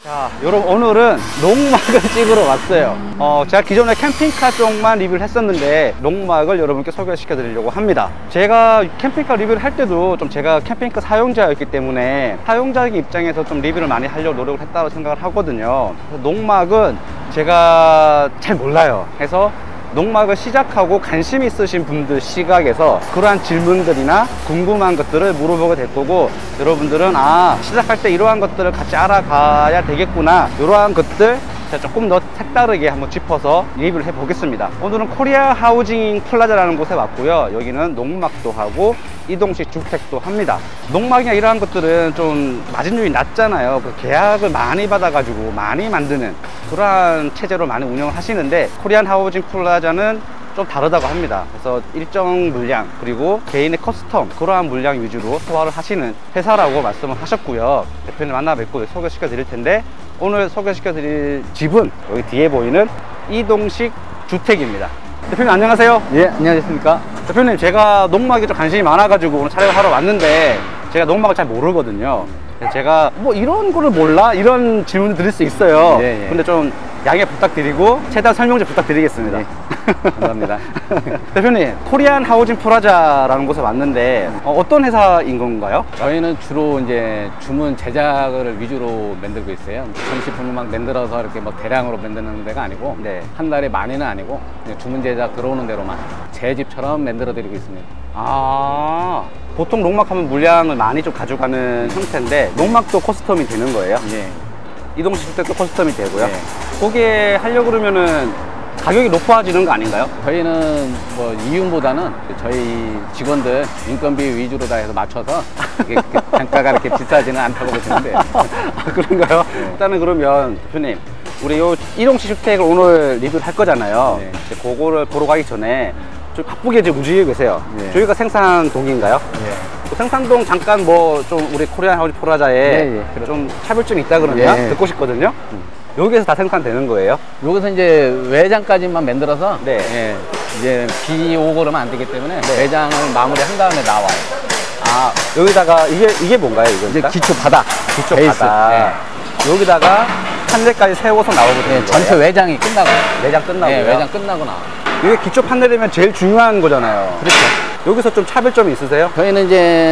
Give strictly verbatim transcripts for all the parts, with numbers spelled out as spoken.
자, 여러분 오늘은 농막을 찍으러 왔어요. 어, 제가 기존에 캠핑카 쪽만 리뷰를 했었는데 농막을 여러분께 소개시켜 드리려고 합니다. 제가 캠핑카 리뷰를 할 때도 좀 제가 캠핑카 사용자였기 때문에 사용자의 입장에서 좀 리뷰를 많이 하려고 노력을 했다고 생각을 하거든요. 농막은 제가 잘 몰라요. 그래서 농막을 시작하고 관심 있으신 분들 시각에서 그러한 질문들이나 궁금한 것들을 물어보게 될 거고, 여러분들은 아, 시작할 때 이러한 것들을 같이 알아가야 되겠구나, 이러한 것들 제가 조금 더 색다르게 한번 짚어서 리뷰를 해 보겠습니다. 오늘은 코리아 하우징 플라자라는 곳에 왔고요. 여기는 농막도 하고 이동식 주택도 합니다. 농막이나 이러한 것들은 좀 마진율이 낮잖아요. 그 계약을 많이 받아가지고 많이 만드는 그러한 체제로 많이 운영을 하시는데, 코리안 하우징 플라자는 좀 다르다고 합니다. 그래서 일정 물량 그리고 개인의 커스텀 그러한 물량 위주로 소화를 하시는 회사라고 말씀을 하셨고요. 대표님 만나 뵙고 소개시켜 드릴 텐데, 오늘 소개시켜 드릴 집은 여기 뒤에 보이는 이동식 주택입니다. 대표님 안녕하세요. 예, 안녕하십니까. 대표님, 제가 농막에 좀 관심이 많아가지고 오늘 촬영을 하러 왔는데 제가 농막을 잘 모르거든요. 제가 뭐 이런 거를 몰라? 이런 질문을 드릴 수 있어요. 예, 예. 근데 좀 양해 부탁드리고 최대한 설명 좀 부탁드리겠습니다. 예. 감사합니다. 대표님, 코리안 하우징 플라자라는 곳에 왔는데 어, 어떤 회사인 건가요? 저희는 주로 이제 주문 제작을 위주로 만들고 있어요. 전시품을 막 만들어서 이렇게 뭐 대량으로 만드는 데가 아니고, 네. 한 달에 많이는 아니고 그냥 주문 제작 들어오는 대로만 제 집처럼 만들어 드리고 있습니다. 아, 보통 농막하면 물량을 많이 좀 가져가는 형태인데 농막도 커스텀이 되는 거예요? 예. 이동식 주택도 커스텀이 되고요. 예. 거기에 하려고 그러면은 가격이 높아지는 거 아닌가요? 저희는 뭐 이윤보다는 저희 직원들 인건비 위주로 다 해서 맞춰서 이게 단가가 이렇게 비싸지는 않다고 보시면 돼요. 아, 그런가요? 네. 일단은 그러면 대표님, 우리 요 이동식 주택을 오늘 리뷰를 할 거잖아요. 네. 이제 그거를 보러 가기 전에 좀 바쁘게 지금 움직이고 계세요. 네. 저희가 생산동인가요? 예. 그 생산동 잠깐 뭐 좀 우리 코리안 하우징 플라자에 네, 예. 좀 차별점이 있다 그러면 예. 듣고 싶거든요. 음. 여기에서 다 생산되는 거예요? 여기서 이제 외장까지만 만들어서, 네. 예, 이제 비 오고 그러면 안 되기 때문에 네. 외장을 마무리한 다음에 나와요. 아, 여기다가 이게 이게 뭔가요, 이거? 이제 기초 바닥, 기초 베이스. 바닥. 예. 여기다가 판넬까지 세워서 나오거든요. 예, 전체 외장이 끝나고. 내장 끝나고요. 예, 외장 끝나고 나와. 이게 기초 판넬이면 제일 중요한 거잖아요. 그렇죠. 여기서 좀 차별점이 있으세요? 저희는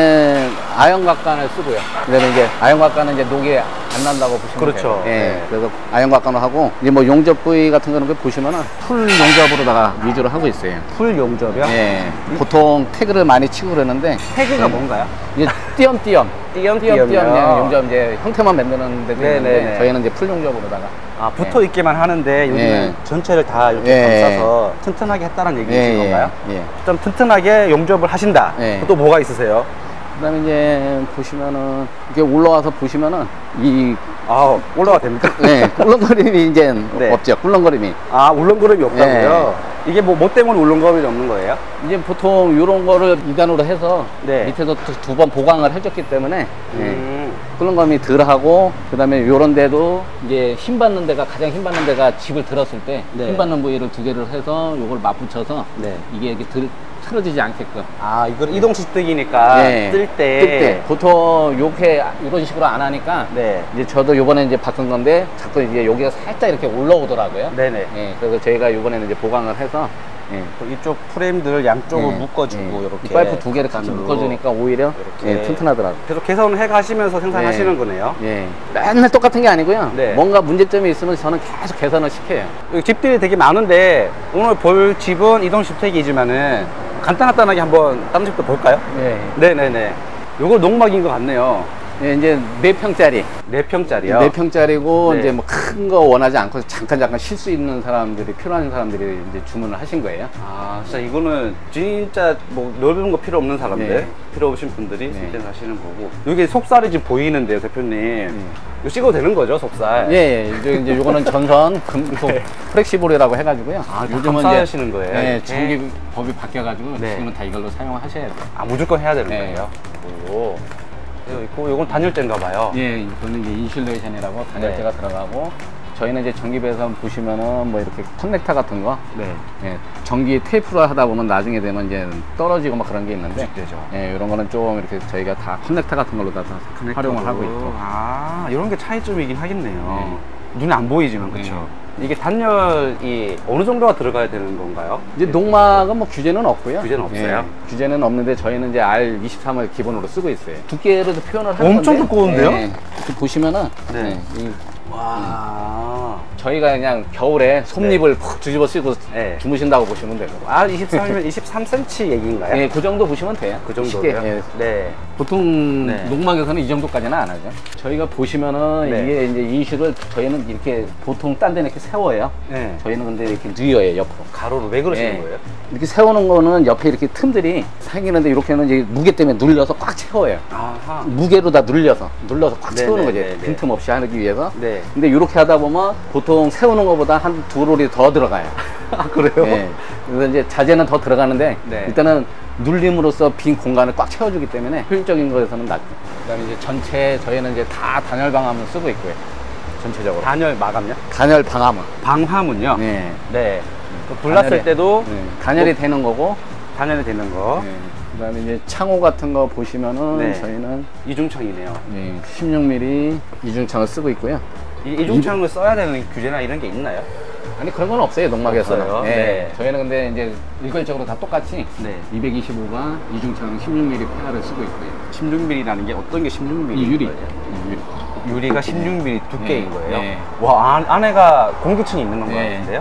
이제 아연곽관을 쓰고요. 그다음에 이제 아연곽관은 이제 녹이 안 난다고 보시면 그렇죠. 돼요. 예, 네. 그래서 아연곽관을 하고, 이제 뭐 용접 부위 같은 거는 보시면은 풀 용접으로다가 위주로 하고 있어요. 풀 용접이요? 예, 보통 태그를 많이 치고 그러는데, 태그가 뭔가요? 이제 띄엄띄엄 띄엄띄엄이요? 띄엄띄엄 용접 이제 형태만 만드는 데도 네네네. 있는데, 저희는 이제 풀 용접으로다가. 아, 붙어 있기만 하는데 여기는 예. 전체를 다 이렇게 예. 감싸서 튼튼하게 했다는 얘기신 예, 건가요? 예. 좀 튼튼하게 용접을 하신다. 예. 또 뭐가 있으세요? 그다음에 이제 보시면은 이렇게 올라와서 보시면은 이 아, 올라가 됩니까? 네, 꿀렁거림이 이제 네. 없죠. 꿀렁거림이. 아, 울렁거림이 없다고요? 이게 뭐, 뭐 때문에 울렁거림이 없는 거예요? 이제 보통 이런 거를 이 단으로 해서 네. 밑에서 두 번 보강을 해줬기 때문에 음. 네, 꿀렁거림이 덜 하고, 그다음에 요런 데도 이제 힘 받는 데가, 가장 힘 받는 데가 집을 들었을 때 힘 네. 받는 부위를 두 개를 해서 요걸 맞붙여서 네. 이게 이렇게 들, 틀어지지 않게끔. 아, 이걸 이동식 뜨기니까 네. 뜰 때. 뜰 때 보통 요렇게 이런 식으로 안 하니까, 네. 이제 저도 요번에 이제 바꾼 건데 자꾸 이제 여기가 살짝 이렇게 올라오더라고요. 네네. 예, 그래서 저희가 요번에는 이제 보강을 해서, 예, 이쪽 프레임들 양쪽을 예, 묶어주고 예. 이렇게 이 파이프 두 개를 같이 바늘로 묶어주니까 오히려 이렇게. 예, 튼튼하더라고요. 계속 개선을 해 가시면서 생산하시는 네. 거네요. 예, 맨날 똑같은 게 아니고요. 네. 뭔가 문제점이 있으면 저는 계속 개선을 시켜요. 여기 집들이 되게 많은데 오늘 볼 집은 이동식 주택이지만은 간단하게 한번 다른 집도 볼까요? 예, 네네네. 요거 농막인 것 같네요. 예, 이제 네 평짜리. 네 평짜리요? 네 평짜리고, 네. 이제 뭐 큰 거 원하지 않고 잠깐 잠깐 쉴 수 있는 사람들이, 필요한 사람들이 이제 주문을 하신 거예요. 아, 진짜 이거는 진짜 뭐 넓은 거 필요 없는 사람들, 네. 필요 없으신 분들이 네. 진짜 사시는 거고. 여기 속살이 지금 보이는데요, 대표님. 이거 찍어도 되는 거죠, 속살? 예, 예. 이제, 이제 요거는 전선 금속 네. 프렉시블이라고 해가지고요. 아, 요즘은 감싸시는 거예요? 네, 이렇게? 전기 법이 바뀌어가지고 네. 지금은 다 이걸로 사용하셔야 돼요. 아, 무조건 해야 되는 네. 거예요? 오. 이거 있고, 요건 단열재인가 봐요. 예, 이거는 이제 인슐레이션이라고 단열재가 네. 들어가고, 저희는 이제 전기배선 보시면은 뭐 이렇게 커넥터 같은 거, 네. 예, 전기 테이프로 하다 보면 나중에 되면 이제 떨어지고 막 그런 게 있는데, 되죠. 예, 이런 거는 좀 이렇게 저희가 다 커넥터 같은 걸로 다, 다 활용을 하고 있고. 아, 이런 게 차이점이긴 하겠네요. 네. 눈에 안 보이지만, 그렇죠. 네. 이게 단열이 어느 정도가 들어가야 되는 건가요? 이제 농막은 뭐 규제는 없고요. 규제는 없어요? 예, 규제는 없는데 저희는 이제 알 이십삼을 기본으로 쓰고 있어요. 두께로도 표현을 하는 엄청 건데, 두꺼운데요? 예, 이렇게 보시면은 네. 예, 이, 와. 저희가 그냥 겨울에 솜잎을 네. 푹 뒤집어 쓰고 네. 주무신다고 보시면 되고. 아, 이십삼이면 이십삼 센티미터 얘기인가요? 예, 그 정도 보시면 돼요. 그 정도요? 쉽게, 예. 네. 보통 네. 농막에서는 이 정도까지는 안 하죠. 저희가 보시면은 네. 이게 이제 이슈를 저희는 이렇게 보통 딴 데는 이렇게 세워요. 네. 저희는 근데 이렇게 뉘어요, 옆으로. 가로로 왜 그러시는 예. 거예요? 이렇게 세우는 거는 옆에 이렇게 틈들이 생기는데 이렇게는 이제 무게 때문에 눌려서 꽉 채워요. 아하. 무게로 다 눌려서 눌러서 꽉 네네, 채우는 거죠. 네네. 빈틈 없이 하기 위해서. 네. 근데 이렇게 하다 보면 보통 세우는 것보다 한 두 롤이 더 들어가요. 아, 그래요? 예. 그래서 이제 자재는 더 들어가는데 네. 일단은 눌림으로써 빈 공간을 꽉 채워주기 때문에 효율적인 거에서는 낫죠. 그다음에 이제 전체 저희는 이제 다 단열 방화문 쓰고 있고요. 전체적으로. 단열 마감요? 단열 방화문. 방화문요? 네. 네. 그 불났을 단열에, 때도 네. 단열이 뭐, 되는 거고. 단열이 되는 거. 네. 그다음에 이제 창호 같은 거 보시면은 네. 저희는 이중창이네요. 예, 십육 밀리미터 이중창을 쓰고 있고요. 이, 이중창을 써야 되는 규제나 이런 게 있나요? 아니 그런 건 없어요, 농막에서는. 없어요? 예. 네. 저희는 근데 이제 일괄적으로 다 똑같이 네. 이백이십오가 이중창 십육 밀리미터 페어를 쓰고 있고요. 십육 밀리미터라는 게 어떤 게 십육 밀리미터? 이 유리. 거예요? 이 유리. 유리가 십육 밀리미터 두께인 네. 거예요? 네. 와, 안, 안에가 공기층이 있는 건 네. 같은데요?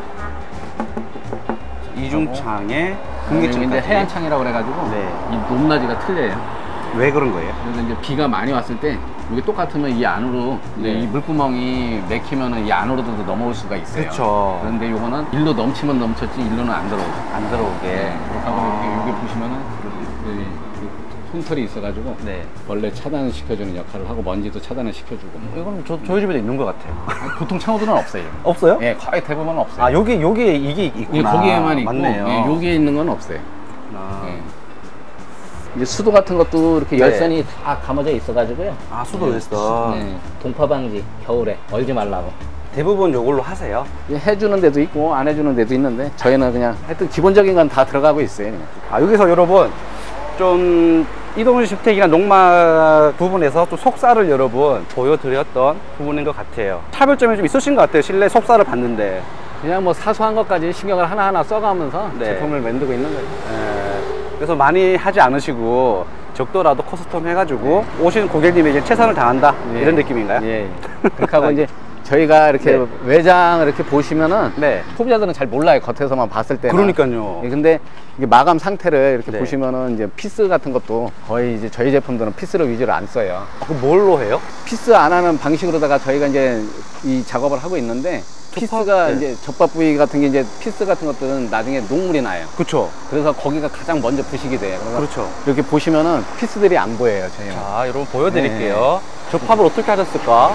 이중창에 공기층 공기층 이제 해안창이라고 그래가지고 네. 이 높낮이가 틀려요. 왜 그런 거예요? 그래서 이제 비가 많이 왔을 때 이게 똑같으면 이 안으로 이제 네. 이 물구멍이 막히면은 이 안으로도 넘어올 수가 있어요. 그쵸. 그런데 요거는 일로 넘치면 넘쳤지 일로는 안 들어오고. 안 들어오게. 네. 그렇다고 이렇게 여기 보시면은 이- 이 솜털이 있어가지고 네. 원래 차단을 시켜주는 역할을 하고 먼지도 차단을 시켜주고. 이건 저, 저희 집에도 있는 것 같아요. 아니, 보통 창호들은 없어요. 없어요? 예, 거의 대부분 없어요. 아, 여기, 여기에 이게 예, 있구나. 거기에만 있고, 맞네요. 예, 여기에 있는 건 없어요. 아, 예. 이제 수도 같은 것도 이렇게 네. 열선이 다 감아져 있어가지고요. 아, 수도 됐어. 네, 동파 방지 겨울에 얼지 말라고. 대부분 이걸로 하세요? 예, 해주는 데도 있고 안 해주는 데도 있는데 저희는 그냥 하여튼 기본적인 건 다 들어가고 있어요. 그냥. 아, 여기서 여러분 좀 이동식 주택이나 농막 부분에서 좀 속살을 여러분 보여드렸던 부분인 것 같아요. 차별점이 좀 있으신 것 같아요. 실내 속살을 봤는데. 그냥 뭐 사소한 것까지 신경을 하나하나 써가면서 네. 제품을 만들고 있는 거예요. 에, 그래서 많이 하지 않으시고 적더라도 커스텀 해가지고 오시는 고객님에게 최선을 다한다 예. 이런 느낌인가요? 예. 그렇게 하고 이제 저희가 이렇게 네. 외장을 이렇게 보시면은 네. 소비자들은 잘 몰라요. 겉에서만 봤을 때는. 그러니까요. 예, 근데 이게 마감 상태를 이렇게 네. 보시면은 이제 피스 같은 것도 거의 이제 저희 제품들은 피스를 위주로 안 써요. 그 뭘로 해요? 피스 안 하는 방식으로다가 저희가 이제 이 작업을 하고 있는데 피스가 네. 이제 접합 부위 같은 게 이제 피스 같은 것들은 나중에 녹물이 나요. 그렇죠. 그래서 거기가 가장 먼저 부식이 돼요. 그래서 그렇죠. 이렇게 보시면은 피스들이 안 보여요, 저희는. 자, 여러분 보여드릴게요. 접합을 어떻게 하셨을까?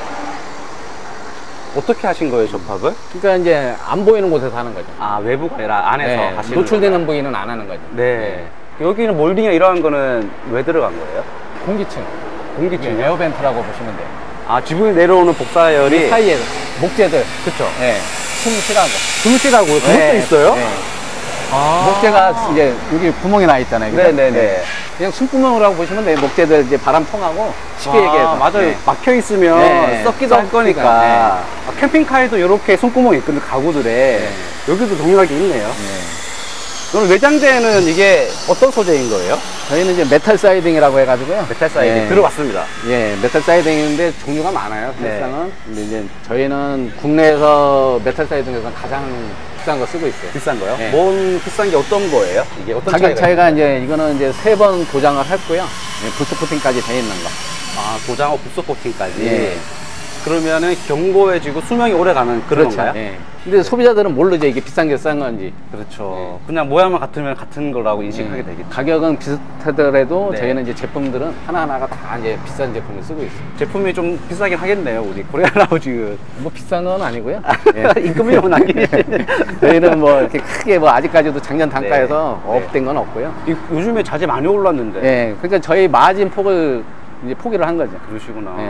어떻게 하신 거예요, 접합을? 그러니까 이제 안 보이는 곳에서 하는 거죠. 아, 외부가 아니라 안에서 네, 하시는 노출되는 부위는 안 하는 거죠. 네. 여기는 몰딩이나 이러한 거는 왜 들어간 거예요? 공기층, 공기층. 이게 에어벤트라고 보시면 돼요. 아, 지붕에 내려오는 복사열이 이 사이에 목재들, 그쵸. 네, 숨 쉬라고. 숨쉬라고요? 그것도 네, 있어요? 네. 아. 목재가 이제 여기 구멍이 나 있잖아요. 그죠? 네네네. 그냥 숨구멍이라고 보시면 돼요. 목재들 이제 바람 통하고 쉽게 아, 얘기해서. 맞아요. 네. 막혀 있으면 네. 썩기도 할 썩기가, 거니까. 네. 아, 캠핑카에도 이렇게 손구멍이 있거든요, 가구들에. 네. 여기도 동일하게 있네요. 네. 오늘 외장재는 이게 어떤 소재인 거예요? 저희는 이제 메탈 사이딩이라고 해가지고요. 메탈 사이드 예. 들어봤습니다. 예, 메탈 사이딩인데 종류가 많아요. 네. 사실상은. 근데 이제 저희는 국내에서 메탈 사이딩에서 가장 비싼 거 쓰고 있어요. 비싼 거요? 네. 뭔 비싼 게 어떤 거예요? 이게 어떤 가격 차이가 차이가 있나요? 이제 이거는 이제 세 번 도장을 했고요. 예, 부스 코팅까지 돼 있는 거. 아, 도장하고 부스 코팅까지. 예. 그러면은 견고해지고 수명이 오래 가는 그런 건가요? 예. 근데 소비자들은 모르죠. 이게 비싼 게 싼 건지. 그렇죠. 그냥 모양만 같으면 같은 거라고 인식하게 예. 되겠죠. 가격은 비슷하더라도 네. 저희는 이제 제품들은 하나하나가 다 이제 비싼 제품을 쓰고 있어요. 제품이 좀 비싸긴 하겠네요, 우리 코리아 라우지. 뭐 비싼 건 아니고요. 임금이 나기. 저희는 뭐 이렇게 크게 뭐 아직까지도 작년 단가에서 네. 업된 건 없고요. 요즘에 자재 많이 올랐는데. 예, 그러니까 저희 마진 폭을 이제 포기를 한 거죠. 그러시구나. 네.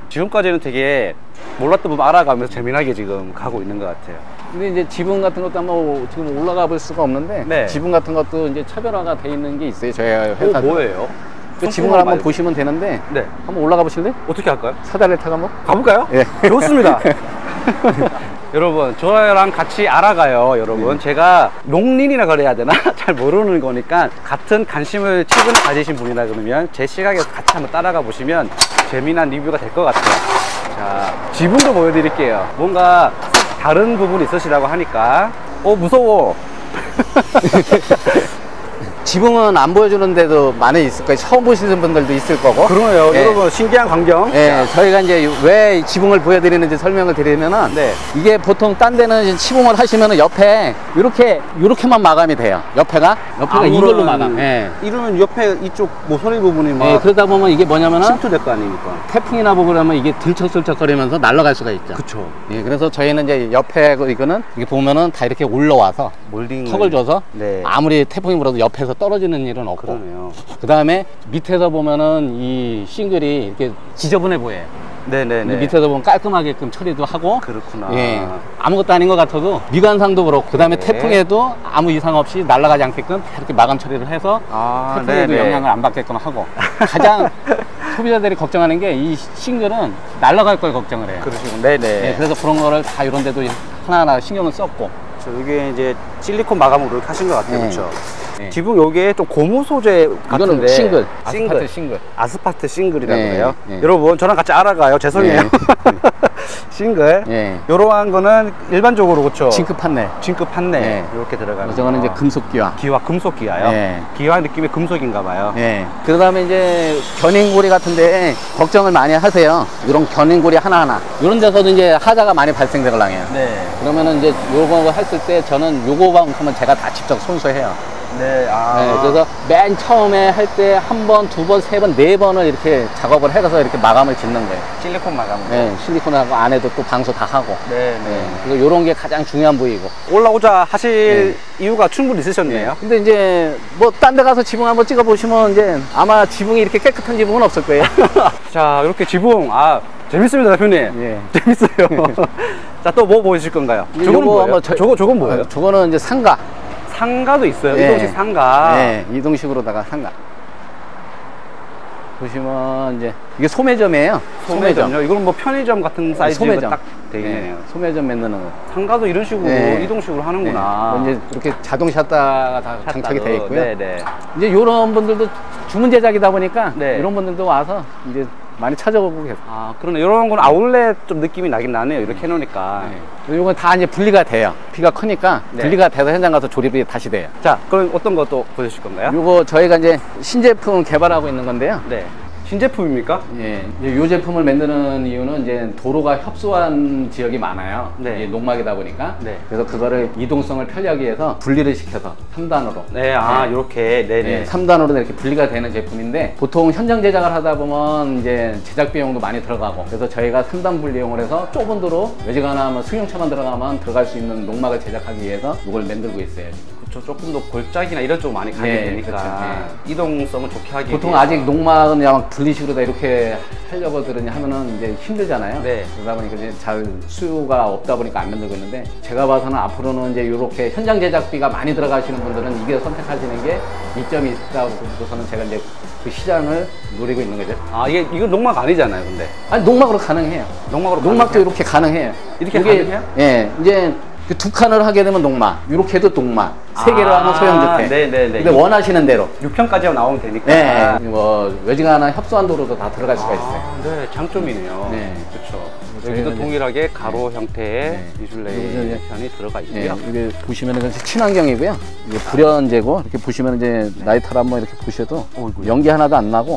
지금까지는 되게 몰랐던 부분 알아가면서 재미나게 지금 가고 있는 것 같아요. 근데 이제 지붕 같은 것도 한번 지금 올라가 볼 수가 없는데 네. 지붕 같은 것도 이제 차별화가 돼 있는 게 있어요. 저희 회사. 오, 뭐예요? 그 지붕을 한번 말고. 보시면 되는데 네. 한번 올라가 보실래요? 어떻게 할까요? 사다리를 타고 한번? 가볼까요? 예. 좋습니다. 여러분 저랑 같이 알아가요. 여러분 제가 롱린이라 그래야 되나? 잘 모르는 거니까 같은 관심을 최근에 가지신 분이라 그러면 제 시각에서 같이 한번 따라가 보시면 재미난 리뷰가 될 것 같아요. 자, 지붕도 보여드릴게요. 뭔가 다른 부분이 있으시다고 하니까 어 무서워. 지붕은 안 보여주는데도 많이 있을 거예요. 처음 보시는 분들도 있을 거고. 그러네요. 예. 여러분 신기한 광경. 예, 저희가 이제 왜 지붕을 보여드리는지 설명을 드리면은 네. 이게 보통 딴 데는 시공을 하시면은 옆에 이렇게 이렇게만 마감이 돼요. 옆에가 옆에가 아무런- 이걸로 마감. 예. 이러면 옆에 이쪽 모서리 부분이 막 예, 그러다 보면 이게 뭐냐면은 침투될 거 아닙니까? 태풍이나 보고 그러면 이게 들썩들썩거리면서 날아갈 수가 있죠. 그쵸. 예, 그래서 저희는 이제 옆에 그 이거는 이게 보면은 다 이렇게 올라와서 몰딩 턱을 줘서 네. 아무리 태풍이 불어도 옆에서 떨어지는 일은 없고. 그러네요. 그 다음에 밑에서 보면은 이 싱글이 이렇게 지저분해 보여요. 네네네. 근데 밑에서 보면 깔끔하게끔 처리도 하고. 그렇구나. 예, 아무것도 아닌 것 같아도 미관상도 그렇고 그 다음에 네. 태풍에도 아무 이상 없이 날아가지 않게끔 이렇게 마감 처리를 해서 아, 태풍에도 네네. 영향을 안 받게끔 하고. 가장 소비자들이 걱정하는 게 이 싱글은 날아갈 걸 걱정을 해요. 그러시군. 네네. 예, 그래서 그런 거를 다 이런 데도 하나하나 신경을 썼고. 저 이게 이제 실리콘 마감으로 이렇게 하신 것 같아요. 예. 그렇죠. 예. 지붕 요게 좀 고무 소재 같은데 이거는 싱글, 싱글. 아스팔트 싱글. 아스팔트 싱글이라고 예, 그래요. 예. 여러분 저랑 같이 알아가요. 죄송해요. 예. 싱글. 예. 요러한 거는 일반적으로 그렇죠. 징크 판넬. 징크 판넬 예. 이렇게 들어가는. 저거는 거. 이제 금속 기와. 기와 금속 기와요. 예. 기와 느낌의 금속인가 봐요. 예. 그 다음에 이제 견인고리 같은데 걱정을 많이 하세요. 이런 견인고리 하나하나. 이런 데서도 이제 하자가 많이 발생되거든요. 네. 그러면은 이제 요거 했을 때 저는 요거만큼은 제가 다 직접 손수해요. 네. 아. 네, 그래서 맨 처음에 할 때 한 번, 두 번, 세 번, 네 번을 이렇게 작업을 해서 이렇게 마감을 짓는 거예요. 실리콘 마감으로. 네, 실리콘하고 안에도 또 방수 다 하고. 네. 네, 네. 그래서 요런 게 가장 중요한 부위고. 올라오자 하실 이유가 충분히 있으셨네요. 근데 이제 뭐 딴 데 가서 지붕 한번 찍어 보시면 이제 아마 지붕이 이렇게 깨끗한 지붕은 없을 거예요. 자, 이렇게 지붕 아 재밌습니다, 대표님. 예. 재밌어요. 자, 또 뭐 보여주실 건가요? 이제 저거는 요거 뭐예요? 한번 저- 저거 저건 뭐예요? 어, 저거는 이제 상가. 상가도 있어요. 예. 이동식 상가. 네, 이동식으로다가 상가. 보시면 이제 이게 소매점이에요. 소매점요. 이건 뭐 편의점 같은 사이즈가 소매점. 딱 되겠네요. 네, 소매점 만드는 거. 상가도 이런 식으로 네. 이동식으로 하는구나. 네. 이제 이렇게 자동 샷다가 다 장착이 되어 있고요. 네네. 이제 이런 분들도 주문 제작이다 보니까 네. 이런 분들도 와서 이제 많이 찾아보고 계세요. 아, 그러네. 이런 건 아울렛 좀 느낌이 나긴 나네요. 이렇게 해놓으니까. 네. 이건 다 이제 분리가 돼요. 비가 크니까 네. 분리가 돼서 현장 가서 조립이 다시 돼요. 자, 그럼 어떤 것도 보여주실 건가요? 요거 저희가 이제 신제품 개발하고 있는 건데요. 네. 신제품입니까? 예, 이제 요 제품을 만드는 이유는 이제 도로가 협소한 지역이 많아요. 네. 이게 농막이다 보니까. 네. 그래서 그거를 이동성을 편리하게 해서 분리를 시켜서 삼 단으로. 네, 아, 요렇게. 네네. 네, 삼 단으로 이렇게 분리가 되는 제품인데 보통 현장 제작을 하다 보면 이제 제작 비용도 많이 들어가고 그래서 저희가 삼 단 분리용을 해서 좁은 도로 외지가나 뭐 승용차만 들어가면 들어갈 수 있는 농막을 제작하기 위해서 이걸 만들고 있어요. 그쵸, 조금 더 골짜기나 이런 쪽 많이 가게 네, 되니까 그쵸, 네. 이동성을 좋게 하기 보통 위해서. 아직 농막은 그냥 분리식으로 다 이렇게 하려고 들으니 하면은 이제 힘들잖아요. 네. 그러다 보니까 이제 잘 수요가 없다 보니까 안 만들고 있는데 제가 봐서는 앞으로는 이제 이렇게 현장 제작비가 많이 들어가시는 분들은 이게 선택하시는 게 이점이 있다고 보고서는 제가 이제 그 시장을 노리고 있는 거죠. 아, 이게 이거 농막 아니잖아요, 근데. 아니 농막으로 가능해요. 농막으로 농막도 가능해요? 이렇게 가능해요. 이렇게 이게, 가능해요? 예, 이제 그 두 칸을 하게 되면 농막, 이렇게 해도 농막, 세 개를 아, 하면 소형주택. 네네네. 근데 원하시는 대로. 육 편까지 나오면 되니까. 네, 뭐 외지가나 협소한 도로도 다 들어갈 수가 있어요. 아, 네, 장점이네요. 네. 그렇죠. 저희는 여기도 이제- 동일하게 가로 형태의 네. 인슐레이션이 들어가 예, 있고요. 이게 보시면은 친환경이고요. 이게 불연제고 이렇게 보시면 이제 라이터를 한번 이렇게 보셔도 어이구야. 연기 하나도 안 나고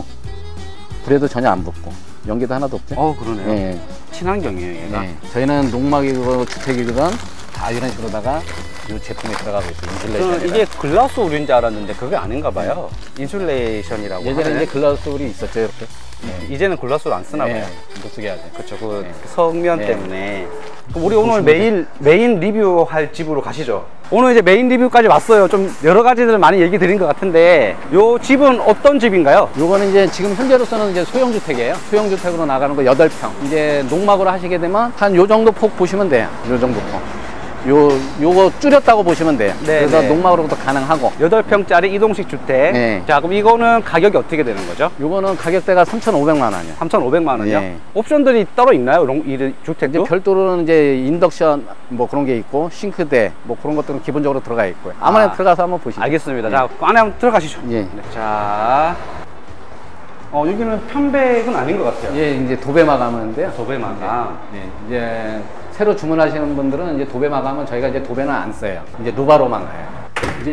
불에도 전혀 안 붙고 연기도 하나도 없죠. 어, 그러네요. 예, 친환경이에요, 얘가. 네. 저희는 농막이고 주택이거든 다 이런 식으로다가 이 제품이 들어가고 있어요. 저는 인슐레이션. 이게 글라스 울인 줄 알았는데 그게 아닌가 봐요. 인슐레이션이라고. 예전에 하는. 이제 글라스홀이 있었죠, 이렇게. 네. 이제는 글라스를 안 쓰나 봐요. 네, 못 쓰게 하죠. 그렇죠. 그 네. 성면 네. 때문에. 그럼 우리 오늘 매일 메인 리뷰할 집으로 가시죠. 오늘 이제 메인 리뷰까지 왔어요. 좀 여러 가지들 많이 얘기 드린 것 같은데 요 집은 어떤 집인가요? 요거는 이제 지금 현재로서는 이제 소형주택이에요. 소형주택으로 나가는 거 여덟 평. 이제 농막으로 하시게 되면 한 요 정도 폭 보시면 돼요. 요 정도 폭. 요, 요거 줄였다고 보시면 돼요. 네, 그래서 네. 농막으로도 가능하고. 여덟 평짜리 이동식 주택. 네. 자, 그럼 이거는 가격이 어떻게 되는 거죠? 요거는 가격대가 삼천오백만 원이에요. 삼천오백만 원이요? 네. 옵션들이 따로 있나요? 롱, 이 이제 주택도? 별도로는 이제 인덕션 뭐 그런 게 있고, 싱크대 뭐 그런 것들은 기본적으로 들어가 있고요. 아무나 아, 들어가서 한번 보시죠. 알겠습니다. 예. 자, 그 안에 한번 들어가시죠. 예. 네, 자, 어, 여기는 편백은 아닌 것 같아요. 예, 이제 도배 마감하는데요. 도배 마감. 네. 이제 새로 주문하시는 분들은 이제 도배 마감은 저희가 이제 도배는 안 써요. 이제 누바로만 가요. 이제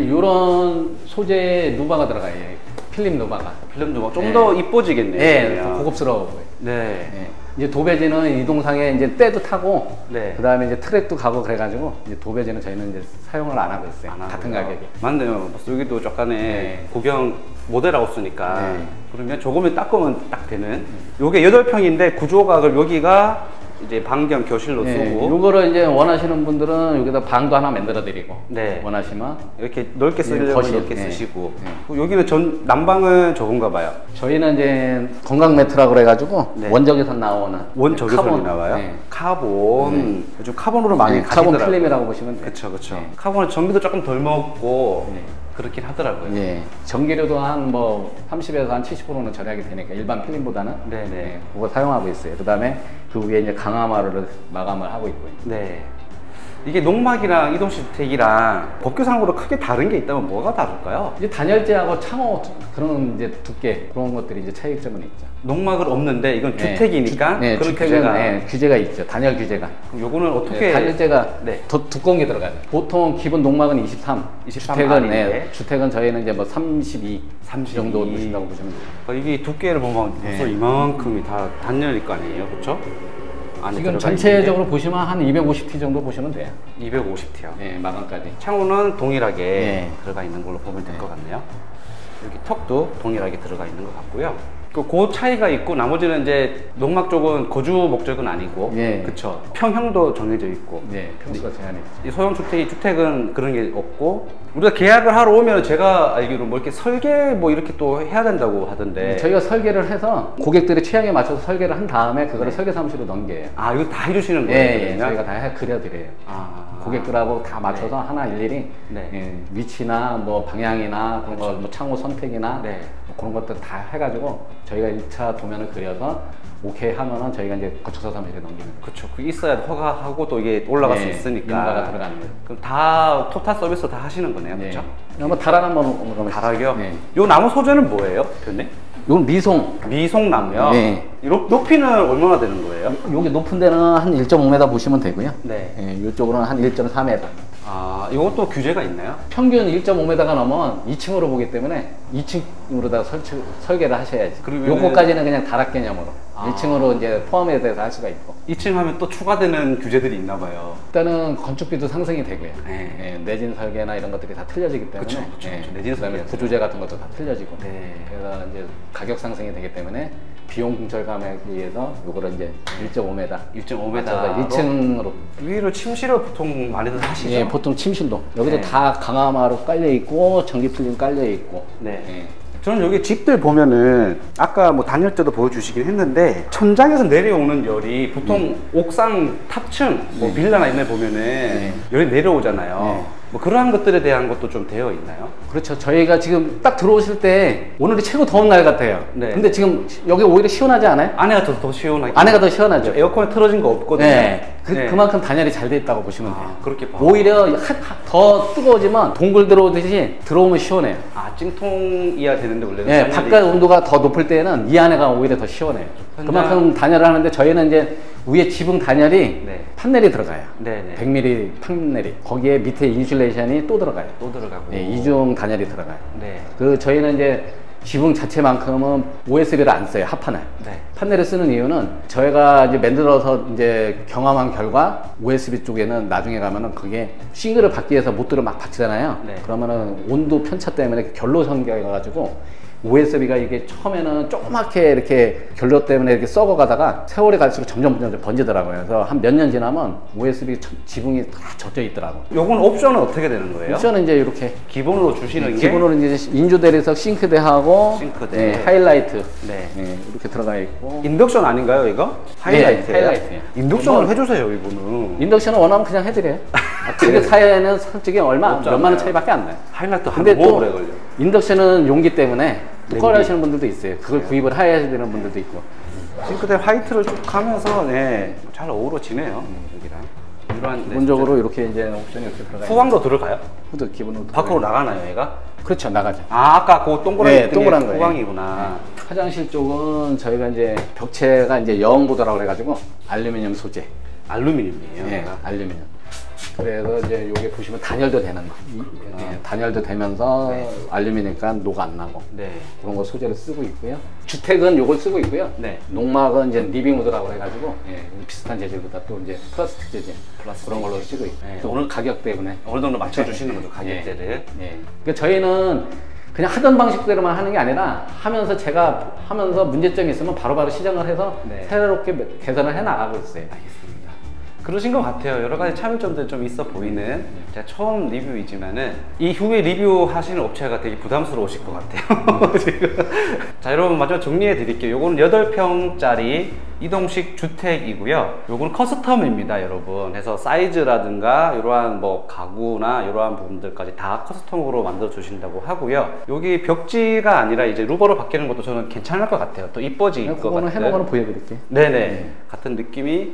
이런 소재의 누바가 들어가요. 필름 누바가. 필름 누바 좀 네. 더 이뻐지겠네요. 예, 그러면. 더 고급스러워 보여요. 네. 예. 이제 도배지는 이동상에 이제 때도 타고, 네. 그 다음에 이제 트랙도 가고 그래가지고, 이제 도배지는 저희는 이제 사용을 안 하고 있어요. 안 같은 하고요. 가격에. 맞네요. 여기도 약간의 네. 구경 모델하우스니까. 네. 그러면 조금만 닦으면 딱 되는. 요게 여덟 평인데 구조가 그럼 여기가 이제 방경 교실로 네, 쓰고. 요거를 이제 원하시는 분들은 여기다 방도 하나 만들어 드리고, 네. 원하시면. 이렇게 넓게 쓰려면 거실. 넓게 네. 쓰시고. 네. 그리고 여기는 전 난방은 저건가 봐요. 저희는 이제 건강 매트라고 그래가지고, 네. 원적에서 나오는. 원적외선이 카본. 나와요? 네. 카본. 네. 요즘 카본으로 많이 네, 가시더라고요. 카본 필름이라고 보시면 돼요. 그쵸, 그쵸. 네. 카본은 전기도 조금 덜 먹고 네. 그렇긴 하더라고요. 예, 전기료도 한 뭐 삼십에서 한 칠십 퍼센트는 절약이 되니까 일반 필름보다는 네네. 네, 그거 사용하고 있어요. 그 다음에 그 위에 이제 강화마루를 마감을 하고 있고요. 네. 이게 농막이랑 이동식 주택이랑 법규상으로 크게 다른 게 있다면 뭐가 다를까요? 이제 단열재하고 창호 그런 이제 두께 그런 것들이 이제 차이점은 있죠. 농막은 없는데 이건 네, 주택이니까 주, 네, 그런 주택은 규제가. 네, 규제가 있죠. 단열 규제가. 그럼 요거는 어떻게? 네, 단열재가 네. 더 두꺼운 게 들어가요. 보통 기본 농막은 이십삼, 이십삼 주택은 알인데. 네, 주택은 저희는 이제 뭐 삼십이, 삼십이 정도 보신다고 보시면 돼요. 그러니까 이게 두께를 보면 벌써 네. 이만큼이 다 단열일 거 아니에요, 그렇죠? 안에 지금 들어가 전체적으로 보시면 한 이백오십 티 정도 보시면 돼요. 있는데 이백오십 티요. 네, 마감까지. 창호는 동일하게 네. 들어가 있는 걸로 보면 될 네. 것 같네요. 여기 턱도 동일하게 들어가 있는 것 같고요. 그, 그 차이가 있고 나머지는 이제 농막 쪽은 거주 목적은 아니고, 예. 그쵸. 평형도 정해져 있고, 네, 평수가 제한이 있죠. 이 소형 주택이 주택은 그런 게 없고, 우리가 계약을 하러 오면 제가 알기로 뭐 이렇게 설계 뭐 이렇게 또 해야 된다고 하던데. 저희가 설계를 해서 고객들의 취향에 맞춰서 설계를 한 다음에 그거를 설계 사무실로 넘겨요. 아, 이거 다 해주시는 예, 거예요? 예, 그러면? 저희가 다 해, 그려드려요. 아. 고객들하고 다 맞춰서 하나 일일이 네. 예, 위치나 뭐 방향이나 그런 거, 뭐 창호 선택이나 네. 뭐 그런 것들 다 해가지고 저희가 일 차 도면을 그려서 오케이 하면은 저희가 이제 건축사 사무실에 넘기는 거예요. 그쵸. 그게 있어야 허가하고 또 이게 올라갈 수 네, 있으니까. 인가가 들어가는 거예요. 그럼 다 토탈 서비스 다 하시는 거네요, 네. 그렇죠? 한번 다란 한번 한번 다락이요? 네. 요 나무 소재는 뭐예요, 대표님? 이건 미송. 미송나무요? 네. 이 높- 높이는 얼마나 되는 거예요? 여기 높은 데는 한 일 점 오 미터 보시면 되고요. 네. 예, 이쪽으로는 한 일 점 사 미터. 아, 이것도 규제가 있나요? 평균 일 점 오 미터가 넘으면 이 층으로 보기 때문에 이 층으로다가 설치, 설계를 하셔야지. 그러면은- 요거까지는 그냥 다락 개념으로. 아. 일 층으로 이제 포함에 대해서 할 수가 있고. 이 층 하면 또 추가되는 규제들이 있나 봐요. 일단은 건축비도 상승이 되고요. 네. 예, 내진 설계나 이런 것들이 다 틀려지기 때문에. 그쵸, 그쵸, 예, 그쵸. 내진 그다음에 설계. 구조재 같은 것도 다 틀려지고. 네. 그래서 이제 가격 상승이 되기 때문에 비용 절감에 의해서 요거를 이제 일 점 오 미터. 일 점 오 미터 맞춰서 일 층으로. 위로 침실을 보통 많이들 하시죠? 예, 보통 침실도 여기도 네. 다 강화마루 깔려 있고 전기 필름 깔려 있고. 네. 예. 저는 여기 집들 보면은 아까 뭐 단열재도 보여주시긴 했는데 천장에서 내려오는 열이 보통 옥상 탑층 뭐 네. 빌라나 이런 데 보면은 열이 내려오잖아요. 네. 뭐 그러한 것들에 대한 것도 좀 되어 있나요? 그렇죠. 저희가 지금 딱 들어오실 때 오늘이 최고 더운 날 같아요. 네. 근데 지금 여기 오히려 시원하지 않아요? 안에가 더, 더 시원하게. 안에가 더 시원하죠. 에어컨에 틀어진 거 없거든요. 네. 그, 네. 그만큼 단열이 잘 돼 있다고 보시면 아, 돼요. 그렇게 봐. 오히려 하- 하- 더 뜨거워지면 동굴 들어오듯이 들어오면 시원해요. 아, 찜통이야 되는데 원래는. 예, 단열이- 바깥 온도가 더 높을 때는 이 안에가 오히려 더 시원해요. 현장- 그만큼 단열을 하는데 저희는 이제 위에 지붕 단열이 네. 판넬이 들어가요. 네네. 백 밀리미터 판넬이. 거기에 밑에 인슐레이션이 또 들어가요. 또 들어가고. 예, 이중 단열이 들어가요. 네. 그 저희는 이제 지붕 자체만큼은 오에스비를 안 써요. 합판을. 네. 판넬을 쓰는 이유는 저희가 이제 만들어서 이제 경험한 결과 오에스비 쪽에는 나중에 가면은 그게 싱글을 받기 위해서 못들을 막 받잖아요. 네. 그러면은 온도 편차 때문에 결로 성격이 가지고 오에스비가 이게 처음에는 조그맣게 이렇게 결로 때문에 이렇게 썩어가다가 세월이 갈수록 점점 점점 번지더라고요. 그래서 한 몇 년 지나면 오에스비 지붕이 다 젖어 있더라고요. 요건 옵션은 어떻게 되는 거예요? 옵션은 이제 이렇게 기본으로 주시는 네, 게 기본으로 이제 인조 대리석 싱크대하고 싱크대. 네, 하이라이트 네. 네, 이렇게 들어가 있고 인덕션 아닌가요 이거? 하이라이트. 네, 하이라이트예요. 인덕션을 뭐, 해주세요 이거는. 인덕션은 원하면 그냥 해드려요. 가격 차이는 솔직히 얼마 몇만 원 차이밖에 안 나요. 하이라이트 한 근데 또 오래 걸려. 인덕션은 용기 때문에 또 냄비. 꺼려하시는 분들도 있어요. 그걸 구입을 해야 되는 분들도 있고. 싱크대 화이트를 쭉 하면서 네, 잘 어우러지네요. 여기랑. 이러한 기본적으로 이렇게 이제 옵션이 이렇게 들어가. 후광도 들어가요? 후드 기본으로 밖으로 들어가요. 나가나요 얘가? 그렇죠, 나가죠. 아 아까 그 동그란 네, 동그란 거예요. 후광이구나. 네. 화장실 쪽은 저희가 이제 벽체가 이제 여왕보드라고 그래가지고 알루미늄 소재. 알루미늄이에요. 네, 알루미늄. 그래서 이제 요게 보시면 단열도 되는 거. 이, 네, 단열도 되면서 네. 알루미늄이니까 녹 안 나고. 네. 그런 거 소재를 쓰고 있고요. 주택은 요걸 쓰고 있고요. 네. 농막은 이제 리빙우드라고 해가지고 예, 비슷한 재질보다 또 이제 플라스틱 재질 플라스틱 그런 걸로 쓰고 있고 네. 또 오늘 가격 때문에 어느 정도 맞춰주시는 거죠 가격대를. 예. 예. 그러니까 저희는 그냥 하던 방식대로만 하는 게 아니라 하면서 제가 하면서 문제점이 있으면 바로바로 시정을 해서 네. 새롭게 개선을 해 나가고 있어요. 알겠습니다. 그러신 것 같아요. 여러 가지 차별점들이 좀 있어 보이는 제가 처음 리뷰이지만은 이후에 리뷰하시는 업체가 되게 부담스러우실 것 같아요. 지금. 자, 여러분 마지막 정리해 드릴게요. 요거는 여덟 평짜리 이동식 주택이고요. 요건 커스텀입니다, 여러분. 그래서 사이즈라든가 이러한 뭐 가구나 이러한 부분들까지 다 커스텀으로 만들어 주신다고 하고요. 여기 벽지가 아니라 이제 루버로 바뀌는 것도 저는 괜찮을 것 같아요. 또 이뻐질 것 그거는 같아요. 해놓은 거는 보여드릴게요. 네네. 네. 같은 느낌이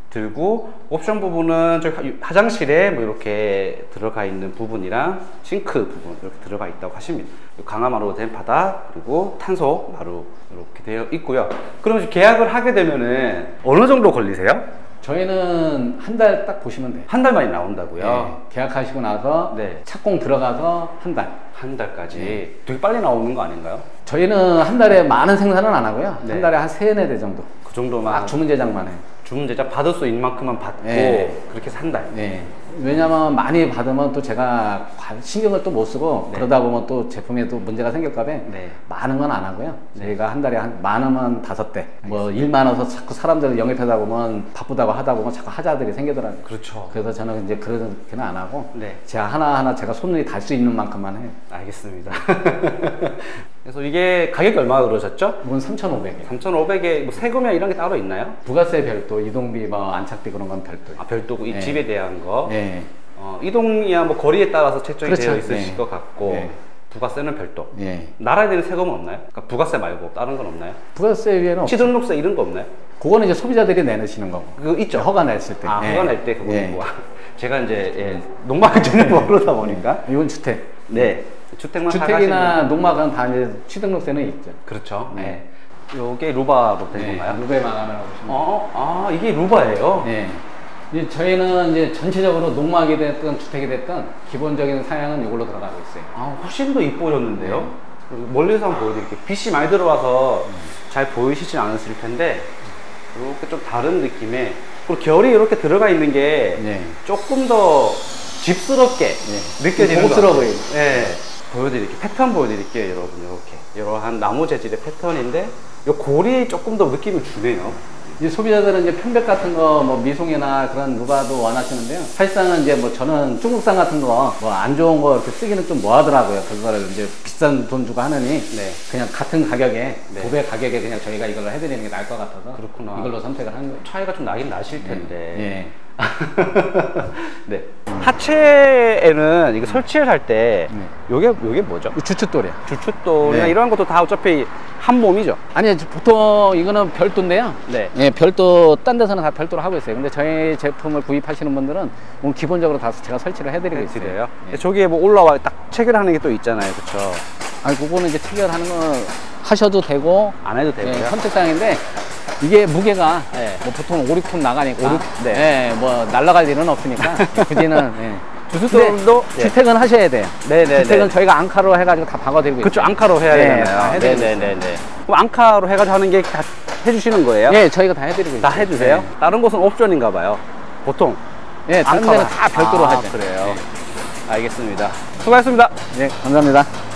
들고 옵션 부분은 저희 화장실에 뭐 이렇게 들어가 있는 부분이랑 싱크 부분 이렇게 들어가 있다고 하십니다. 강화마루로 된 바닥 그리고 탄소 마루 이렇게 되어 있고요. 그럼 계약을 하게 되면은 어느 정도 걸리세요? 저희는 한 달 딱 보시면 돼요. 한 달 만에 나온다고요? 네. 계약하시고 나서 네. 착공 들어가서 한 달. 한 달까지 네. 되게 빨리 나오는 거 아닌가요? 저희는 한 달에 많은 생산은 안 하고요. 네. 한 달에 한 세네 대 정도. 그 정도만 딱 주문 제작만 해요. 주문 제작 받을 수 있는 만큼만 받고 네. 그렇게 산 달. 네. 왜냐면 많이 받으면 또 제가 신경을 또 못 쓰고 네. 그러다 보면 또 제품에 또 문제가 생길까 봐 네. 많은 건 안 하고요. 네. 저희가 한 달에 한 많으면 다섯 대. 뭐 일 많아서 자꾸 사람들을 영입하다 보면 바쁘다고 하다 보면 자꾸 하자들이 생기더라고요. 그렇죠. 그래서 저는 이제 그렇게는 안 하고 네. 제가 하나하나 제가 손이 닿을 수 있는 만큼만 해요. 알겠습니다. 그래서 이게 가격이 얼마나 그러셨죠? 이건 삼천오백이에요. 삼천오백에 뭐 세금이나 이런 게 따로 있나요? 부가세 별도, 이동비, 뭐 안착비 그런 건 별도. 아, 별도고 이 네. 집에 대한 거. 네. 어, 이동이야 뭐 거리에 따라서 책정이 그렇죠. 되어 있으실 네. 것 같고 네. 부가세는 별도. 예. 나라에 대는 세금은 없나요? 그러니까 부가세 말고 다른 건 없나요? 부가세 위에는 없- 취등록세 이런 거 없나요? 그거는 이제 소비자들이 내놓으시는 거고. 그거 있죠. 허가 냈을 때. 아, 예. 허가 낼 때 그거 예. 뭐 제가 이제 예, 농막을 전혀 모르다 보니까 이건 주택. 네 주택만 주택이나 사가시면 농막은 다 이제 취등록세는 있죠. 그렇죠. 네. 네. 요게 루바로 된 건가요? 루베 마감이라고 보시면. 어, 아 이게 루바예요? 네. 이제 저희는 이제 전체적으로 농막이 됐든 주택이 됐든 기본적인 사양은 이걸로 들어가고 있어요. 아, 훨씬 더 이뻐졌는데요? 네. 그리고 멀리서 한번 보여드릴게요. 빛이 많이 들어와서 잘 보이시진 않으실 텐데, 이렇게 좀 다른 느낌의, 그리고 결이 이렇게 들어가 있는 게 네. 조금 더 집스럽게 네. 느껴지는 고급스러워 것 보여요. 같아요. 네. 보여드릴게요. 패턴 보여드릴게요, 여러분. 이렇게. 이러한 나무 재질의 패턴인데, 이 골이 조금 더 느낌을 주네요. 이제 소비자들은 이제 편백 같은 거, 뭐 미송이나 그런 루바도 원하시는데요. 사실상은 이제 뭐 저는 중국산 같은 거, 뭐 안 좋은 거 이렇게 쓰기는 좀 뭐하더라고요. 그거를 이제 비싼 돈 주고 하느니 네. 그냥 같은 가격에 네. 두 배 가격에 그냥 저희가 이걸로 해드리는 게 나을 것 같아서 그렇구나. 이걸로 선택을 한 거예요. 차이가 좀 나긴 나실 텐데. 예. 네. 하체에는 이거 설치를 할 때, 네. 요게, 요게 뭐죠? 주춧돌이야. 주춧돌이나 네. 이런 것도 다 어차피 한 몸이죠? 아니 보통 이거는 별도인데요. 네. 예, 별도 딴 데서는 다 별도로 하고 있어요. 근데 저희 제품을 구입하시는 분들은 오늘 기본적으로 다 제가 설치를 해드리고 있어요. 드려요? 예. 저기에 뭐 올라와 딱 체결하는 게 또 있잖아요, 그쵸? 아니 그거는 이제 체결하는 거 하셔도 되고 안 해도 되고요. 예, 선택사항인데 이게 무게가 네. 뭐 보통 오, 육 톤 나가니까 오, 육? 네. 예, 뭐 날아갈 일은 없으니까 굳이는 예. 주춧돌도 근데 주택은 하셔야 돼요. 네네네. 주택은 저희가 앙카로 해가지고 다 박아드리고 있어요. 그쵸, 앙카로 해야 네, 되잖아요. 다 해드리고 네네네네. 그럼 앙카로 해가지고 하는 게 다 해주시는 거예요? 예, 저희가 다 해드리고 다 있어요. 해주세요? 네. 다른 곳은 옵션인가 봐요. 보통. 예, 다른 앙카가- 데는 다 별도로 아, 하죠. 그래요? 네. 알겠습니다. 수고하셨습니다. 예, 감사합니다.